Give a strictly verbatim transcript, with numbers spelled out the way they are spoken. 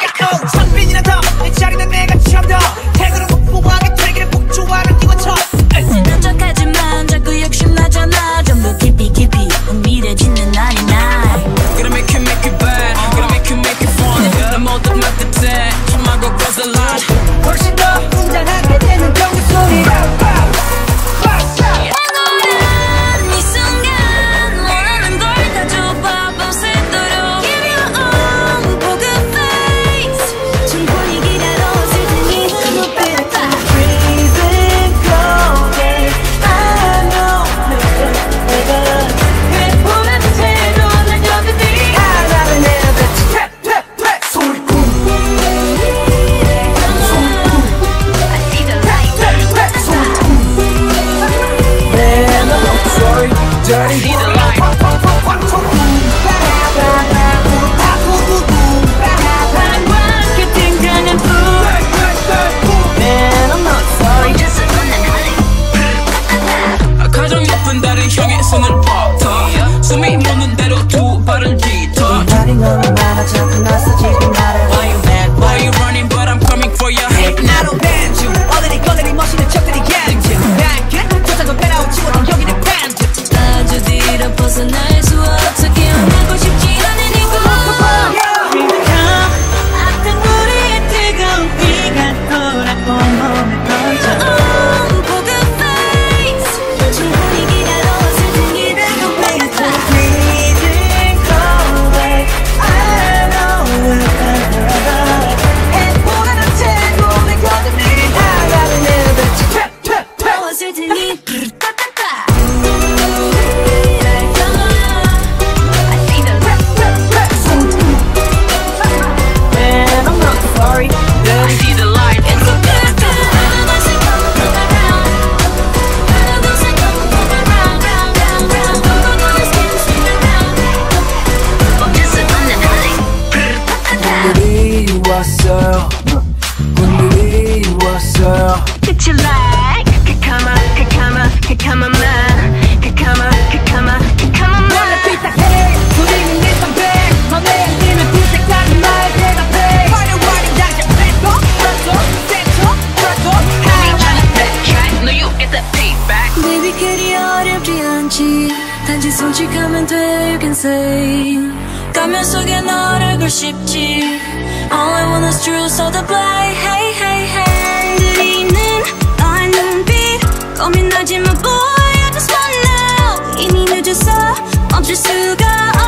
사이코 창빈이나 더내 자리는 내가 참 더 태그를 확보하게 되기를 복조하는 기관차 척하지만 자꾸 욕심나잖아 전부 깊이 깊이 흥미래지는 날이 날 Gonna make you make you bad Gonna make you make you fun 난 모두 맡듯해 참하고 거슬러 훨씬 더 웅장하게 되는 경기 소리 Dirty the light 가장 예쁜 달에 향해 손을 뻗어 숨이 멎는 대로 두 발을 깃어 말이 너무 많아 자꾸 나서 지금 나를 Why you mad? Why you running? But I'm coming for your head 나로 벤주 어른이 꺼내리 멋있는 척들이 겐지 난 조상은 빼나온 지워진 여기는 밴드 아주 뒤로 벗어날 수 없어 기억나고 싶지 않은 이곳 악한 우리의 뜨거운 비가 돌아 온몸에 번져 poker face 충분히 기다려왔을 ten기라도 wait Freezing cold way I know we're gonna 행복한 태고 내 거듭이 나가는 애들 트랩 트랩 트랩 왔을 테니 왔어요 분들이 왔어요 Picture like 카카마 카카마 카카마마 카카마 카카마 카카마마 원래 삐딱해 소리는 내 선배 맘에 안 들면 삐딱하는 말 대답해 Party party 당장 뱉고 뱉고 뱉고 뱉고 Honey tryna backtrack No you get that feedback Baby 그리 어렵지 않지 단지 솔직하면 돼 you can say 가면 속에 너를 걸 싶지 All I want is truth so the play Hey hey hey 들이는 너의 눈빛 고민하지마 boy I just wanna know 이미 늦었어 멈출 수가